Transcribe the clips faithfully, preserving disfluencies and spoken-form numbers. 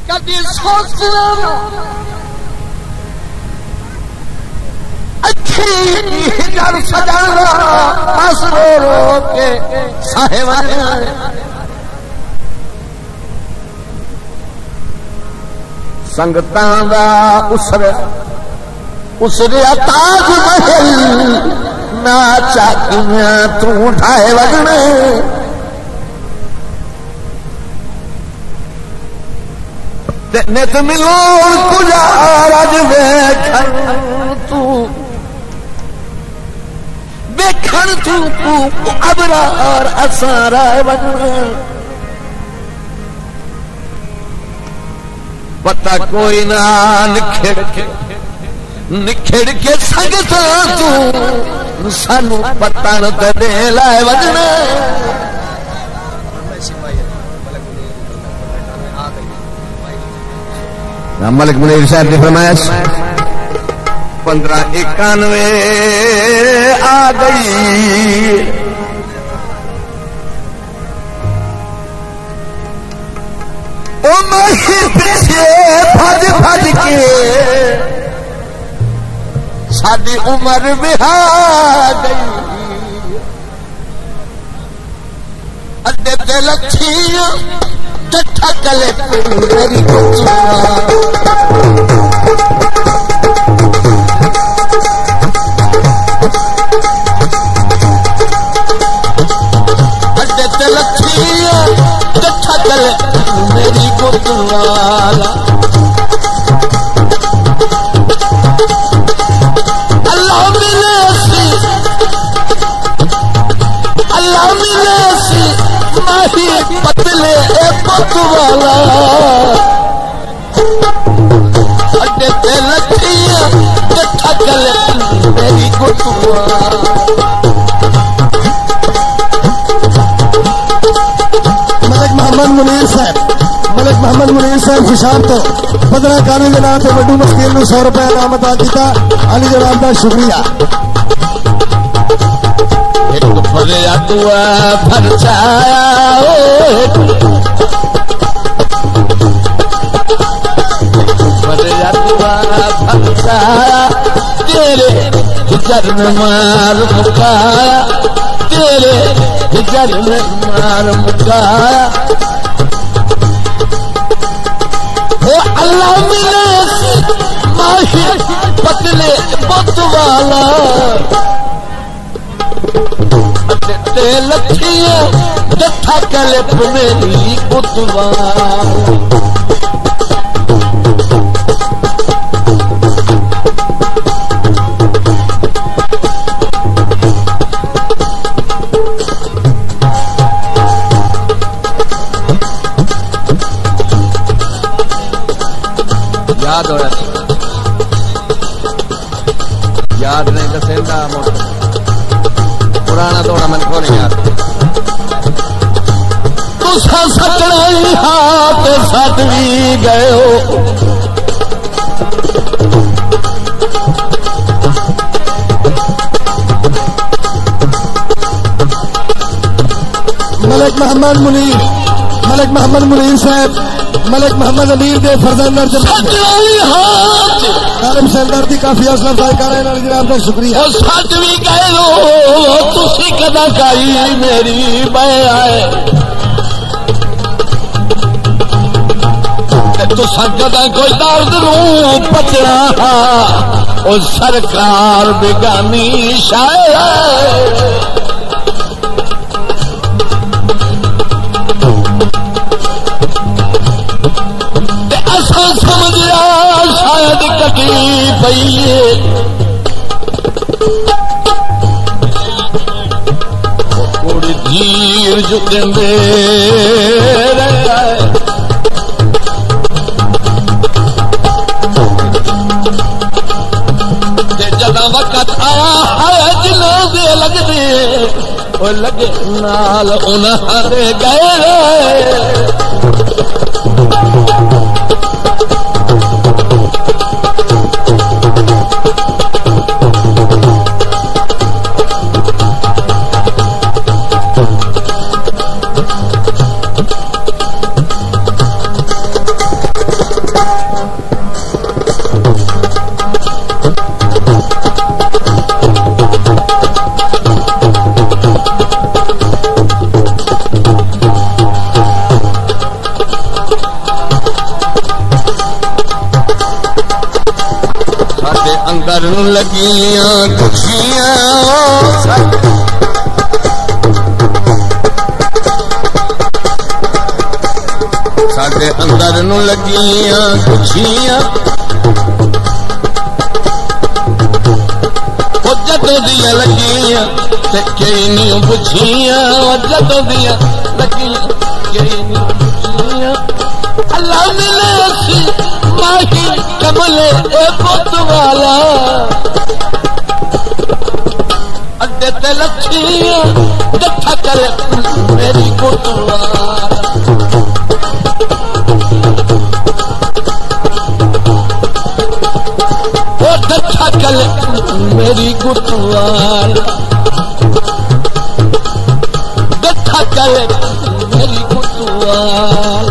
कभी सोचना अच्छी घर सजाना बस रो रो के साहेब संगतां दा उसरे उसरे ताज महल ना चाकियां तू ढाए वजने नित मिलोन कुजारज वेखन तू वेखन तू तू अबरार असारा वजने पता कोई ना निखिड़ के निखिड़ के संगता तू सानू पतन ते दे लाए वजने मलिक मुनीर साहब की फरमाइश पंद्रह इक्यानवे आ गई ओ मही पीछे भज भज के साडी उम्र बिहा गई अड्डे ते लच्छियां जट्ठा कले मेरी अड्डे ते लच्छियां जट्ठा कले मेरी गुतवाला अल्लाह मिले सी अल्लाह मिले सी माही पतले ए पतवाला अड्डे ते लच्छियां जट्ठा कले मेरी गुतवाला मलिक मोहम्मद मुनीर साहब मलिक मोहम्मद मुनीर साहब खुशाब तो पंद्रह कानून के नाम से वड्डू मस्कीन को सौ रुपए इनाम अता किया अली जनाब का शुक्रिया फरिया दुआ भरचाया फरिया दुआ भरचाया तेरे हिजर में मार मुकाया तेरे हिजर में मार मुकाया हो अल्लाह मिले माही पतले पतवाला ते लखियां जट्ठा कले मेरी गुतवाला याद हो रहा याद नहीं तो सेंधा मोटा पुराना थोड़ा मन को नहीं याद तुसा सटना ही हाथ सट भी गए हो मलिक मोहम्मद मुनीर मलिक मोहम्मद मुनीर साहब मलिक मोहम्मद अमीर के फरजंदर आलम सरदार की काफी हौसला अफजाई कर रहे हैं जनाब का शुक्रिया सच भी कह लो तुसी कदा गाई मेरी मैं आए तुसा कदा कोई दर्द रूह पचना ओ सरकार बेगानी शायर समझिया शायद कटी पई थोड़ी धीर जुगंदे जदा वक्त आया है जिन्होंने लगते वो लगे नाल उन्होंने गए अंदर नू लगियां खुशियां साडे अंदर नू लगियां खुशियां जदों दियां लगियां ते केई नहीं बुझियां जदों दियां लगियां केई नहीं बुझियां अल्लाह मिले सी माही कमले ए पुत वाला अड्डे ते लखियां जट्ठा करे मेरी पुत वाला जट्ठा करे मेरी गुटवाल जट्ठा करे मेरी गुटवाल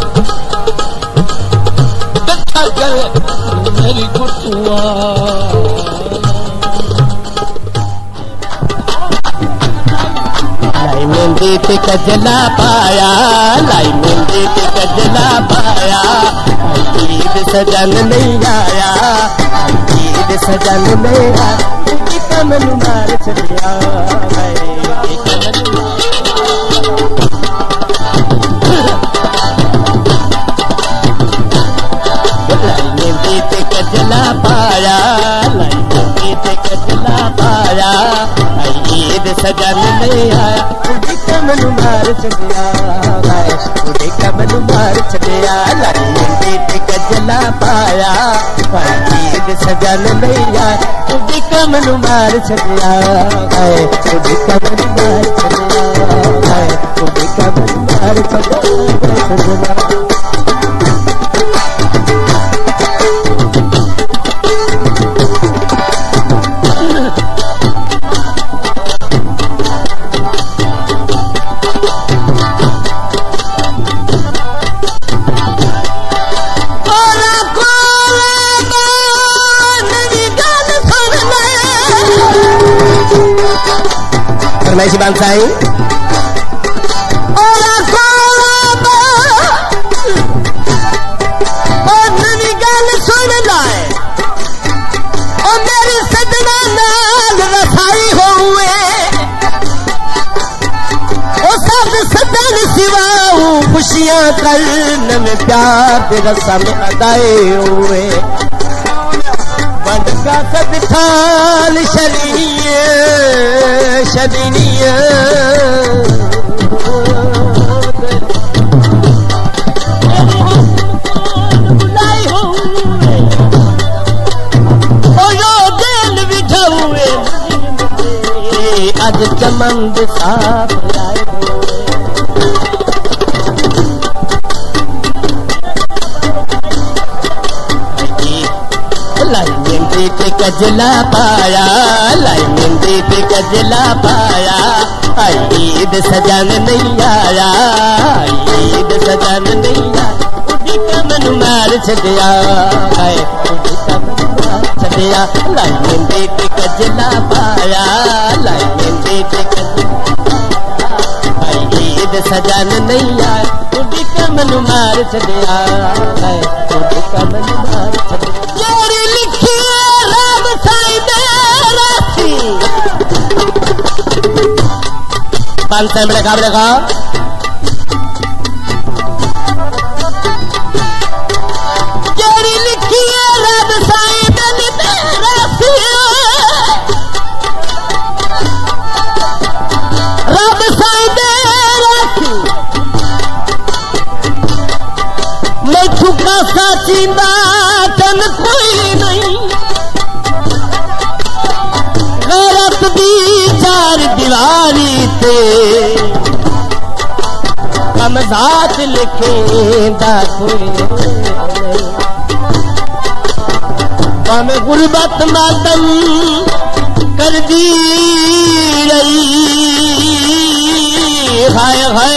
जट्ठा करे मेरी गुटवाल लाई मेहंदी ते कजला पाया लाई मेहंदी ते कजला पाया ईद सजन नहीं आया ईद सजन मेरा कमल मार चलिया लाई मेहंदी ते कजला पाया लाई मेहंदी ते कजला पाया ईद सजन नहीं आया कमल मार चलिया कमल मार चलिया लाई मेहंदी ते कजला पाया ईद सजन लैया तुझी कमल मार चलिया तुझी कमल मार चलिया तुझी कमल मार चलिया फरमाइशी बांसाई और नवी गल सुन लाए और मेरी सजना नाल रसाई हुए और सब सदन सिवाऊ खुशियां कर में प्यार के रसम अदाए हुए का सब थाल शरीय शदीनिय बुलाई हो यो दिल बिठा हुए आज चमंद साफ लाए ते कजला पाया लाई मेहंदी ते कजला पाया ईद सजन नहीं आया ईद सजन नहीं आया उदी कमल मार छड़िया उदी कमल मार छड़िया लाई मेहंदी ते कजला पाया लाई मेहंदी ते कजला ईद सजन नहीं आया उदी कमल मार छड़िया उदी कमल मार छड़िया पांच सौ मिनट का देखा जेरी लिखी है रब साईं दनी तेरा रब साईं तेरा मैं छुपा साची बातन कोई नहीं गलत दी चार दीवारी ते हम जात लिखे कोई हम गुरबत मातम कर दी रही हाय हाय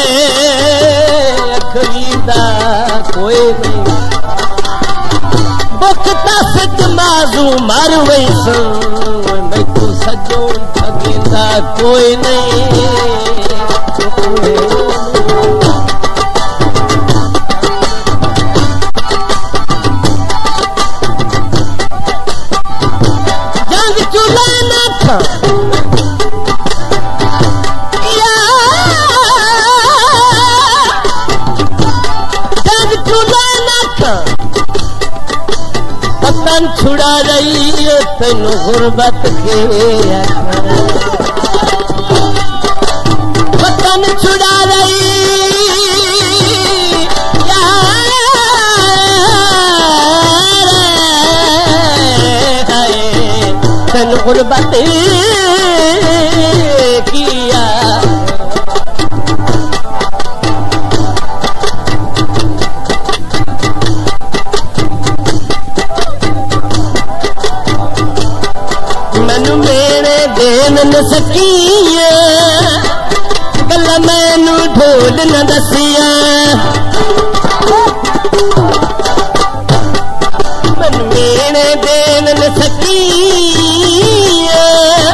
खरीदा कोई नहीं बखता सच माजू मार वही सो मैं तो सजो ठगेंदा कोई नहीं वतन छुड़ा रही तेन गुरबत के वतन छुड़ा रही तेन गुरबत किया न सकिया गल मैनू ढोल न दसिया मन मेरे देन न सकिया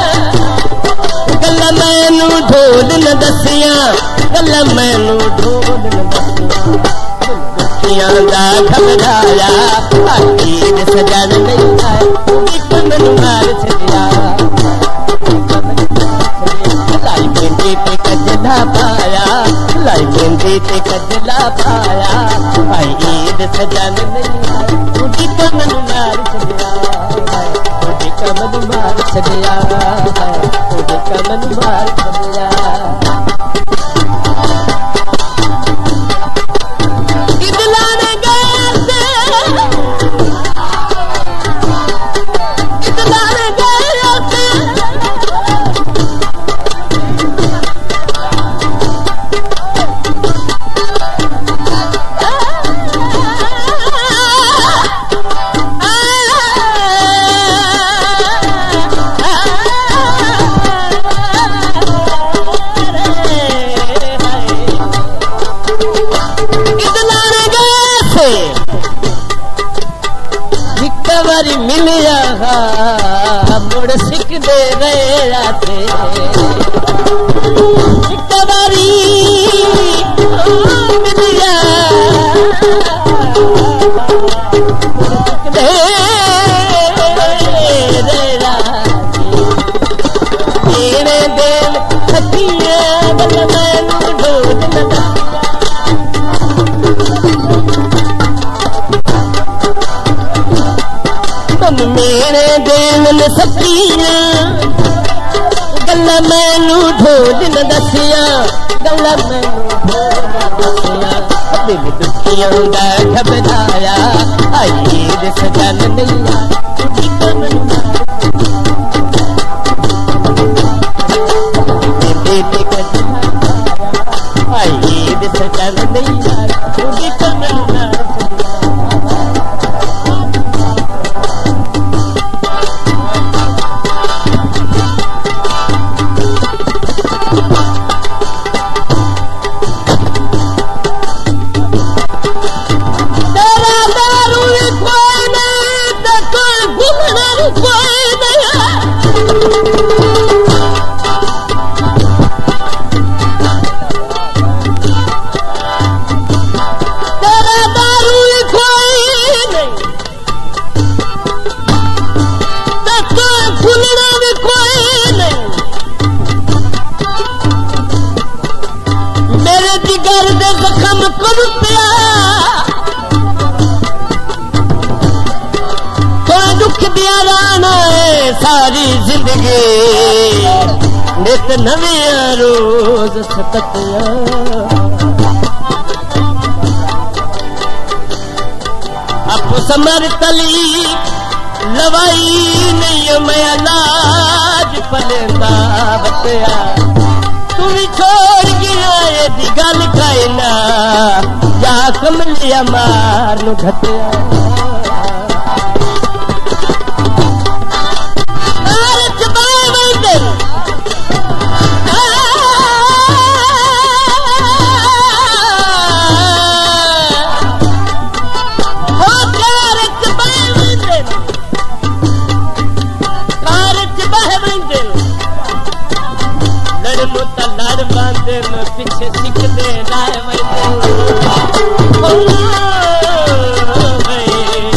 गल मैनू ढोल न दसिया गल मैनू ढोल न दसिया दा घबराया आखिर सजन नहीं आया एक मन मार छड़िया लाई मेहंदी ते कजला पाया लाई मेहंदी ते कजला पाया भाई ईद सजन नहीं आया उठी कमन मार छड़िया उठी कमन मार छड़िया उठी कमन मार छड़िया मिलिया मुड़ सिख दे रहे थे बारी मिलिया तेरे दिल सखिया गल मैनू ढोल न मेरे दिल न सकिया गल मैनू ढोल न दसिया गल मैनू ढोल न दसिया दिल दुखियां दा घबराया आई ईद सजन नहीं आया उठी कमन मेहंदी ते कजला आई ईद सजन नहीं आया उठी कमन सारी जिंदगी नित नविया रोज सततिया अब समर तली लवाई नहीं मैं लाज पलेंदा बतिया तू भी छोड़ गया ये दी गल कहना या कमलिया मार नु घटिया पीछे सिख दे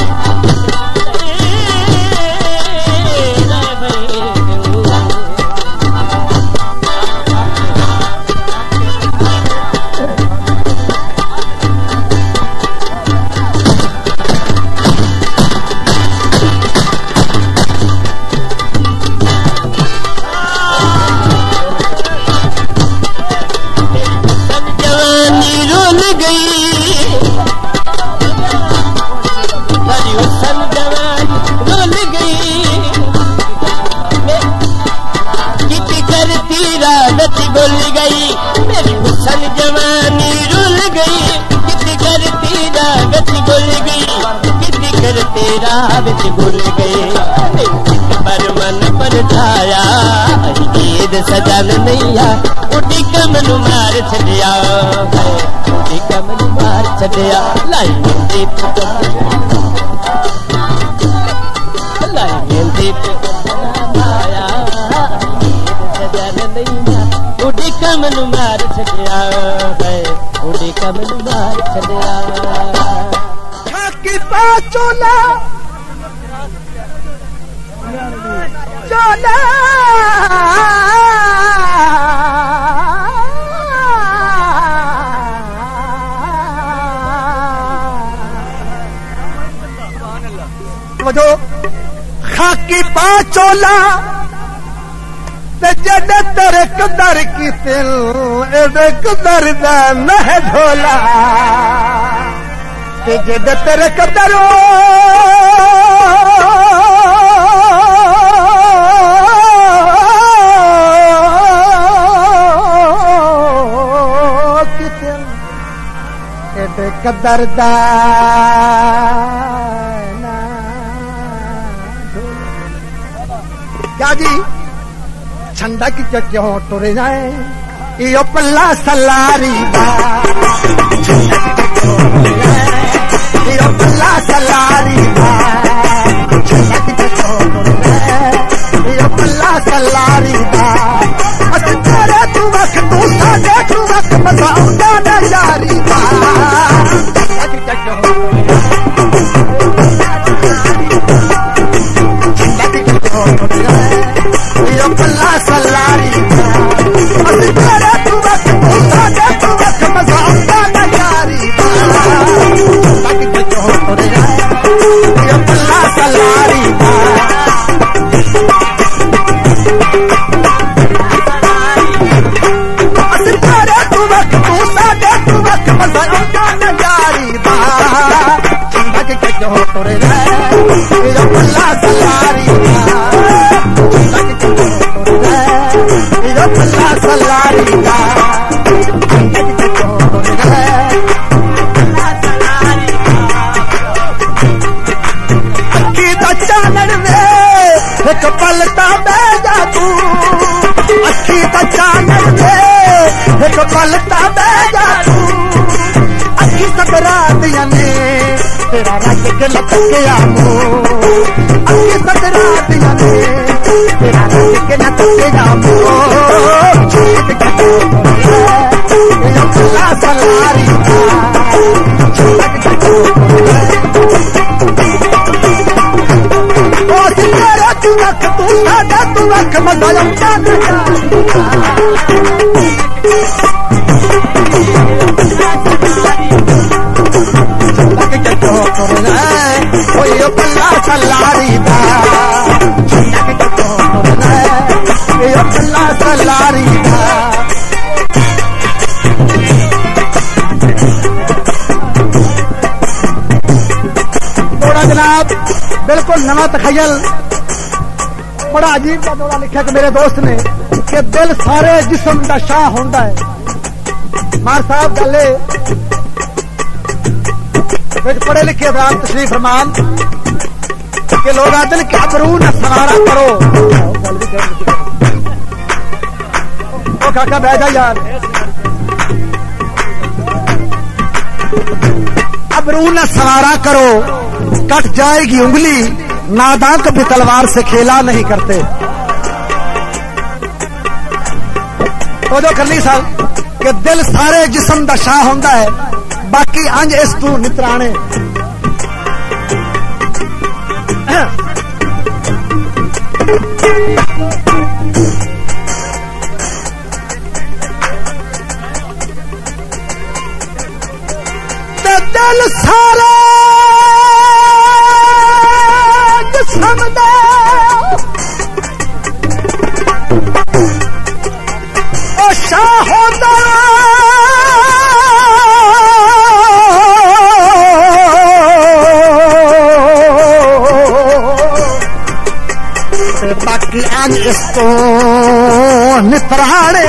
राह विच घुल गए पर मन पर छाया ईद सजन नैया उड़ी कमनू मार छड़िया उड़ी कमनू मार छड़िया लाई मेहंदी लाई मेहंदी माया ईद सजन नैया उड़ी कमनू मार छड़िया उड़ी कमनू मार छड़िया खाकी पा चोला चोला जो खाकी पा चोला जद तेरे कदर की तिल एदे कदर दा नह ढोला जद तेरे कदर कदर दा क्या जी छंदक के क्यों टुर जाए यो पल्ला सलारी बा यो पल्ला सलारी बा छंदक के क्यों टुर जाए यो पल्ला सलारी बा अस तेरे तू वक्त तू साडे तू वक्त मसाउंदा ना यारी बा छंदक के क्यों छंदक के क्यों टुर जाए यो पल्ला सलारी अस तेरे तू वक्त तू साडे तू वक्त मसाउंदा ना यारी बा छंदक के क्यों टुर जाए यो पल्ला सलारी अस तेरे तू वक्त तू साडे तू वक्त मसाउंदा ना यारी बा छंदक के क्यों टुर जाए यो पल्ला सलारी सलारी का अखी तो चानन में एक पलता बैजा तू अखी तो चानन में एक पलता बैजा तू अखी सकरात याने तेरा रंग के लटकिया मुँह अखी सकरात याने तेरा रंग के लटकिया मुँह सलारी तू रख तू साडा तू रख मसाया पल्ला सलारी दा पल्ला सलारी दा जनाब बिल्कुल नवा तखयल बड़ा अजीब का दौरा लिखा कि मेरे दोस्त ने कि दिल सारे जिस्म का शाह होंदा है मार साहब गले पढ़े लिखे राम तशरीफ फरमान कि लोग दिल के अबरू न सवारा करो ओ काका बह जा यार अबरू न सवारा करो कट जाएगी उंगली नादान कभी तलवार से खेला नहीं करते तो जो करनी साहब कि दिल सारे जिस्म दा शाह होंदा है बाकी अंज इस तू नितराने दिल सारे शाह होता बाकी आज इसको नितराने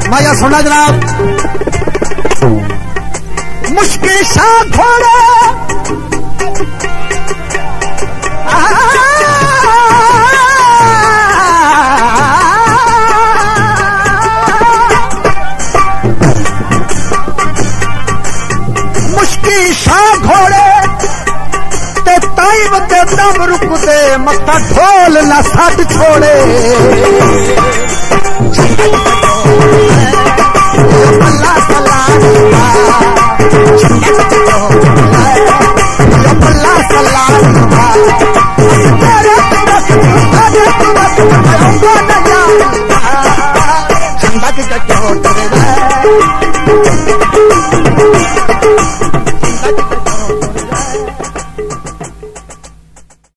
माया सुना जनाब। मुश्किल शाह घोड़े मुश्किल शाह घोड़े ते ताई ते दम रुकदे मत्था ढोल ना सट छोड़े।